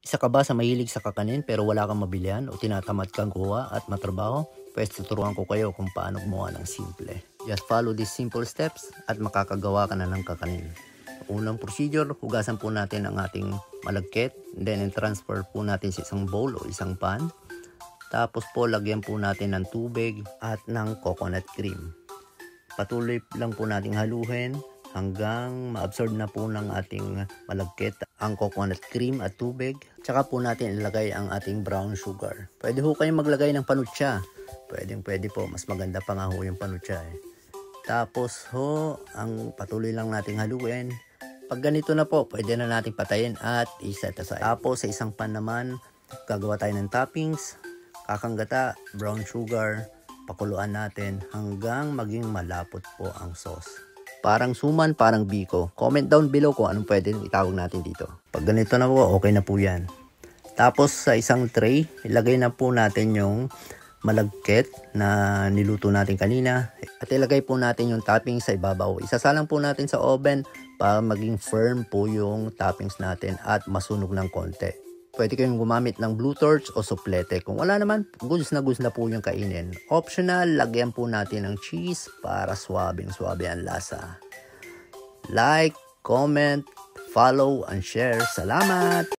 Isa ka ba sa mahilig sa kakanin pero wala kang mabilihan o tinatamad kang kuha at matrabaho? Pwes tuturuan ko kayo kung paano gumawa ng simple. Just follow these simple steps at makakagawa ka na ng kakanin. Unang procedure, hugasan po natin ang ating malagkit. Then transfer po natin sa isang bowl o isang pan. Tapos po lagyan po natin ng tubig at ng coconut cream. Patuloy lang po nating haluhin hanggang ma-absorb na po ng ating malagkit ang coconut cream at tubig. Tsaka po natin ilagay ang ating brown sugar. Pwede ho kayong maglagay ng panutsa. Pwede po, mas maganda pa nga ho yung panutsa eh. Tapos ho, ang patuloy lang nating haluin. Pag ganito na po, pwede na nating patayin at iset aside. Tapos sa isang pan naman, gagawa tayo ng toppings, kakanggata, brown sugar, pakuluan natin hanggang maging malapot po ang sauce. Parang suman, parang biko. Comment down below kung anong pwede itawag natin dito. Pag ganito na po, okay na po yan. Tapos sa isang tray, ilagay na po natin yung malagkit na niluto natin kanina. At ilagay po natin yung toppings sa ibabaw. Isasalang po natin sa oven para maging firm po yung toppings natin at masunog ng konti. Pwede kayong gumamit ng blue torch o suplete. Kung wala naman, goods na po yung kainin. Optional, lagyan po natin ng cheese para swabing-swabe ang lasa. Like, comment, follow, and share. Salamat!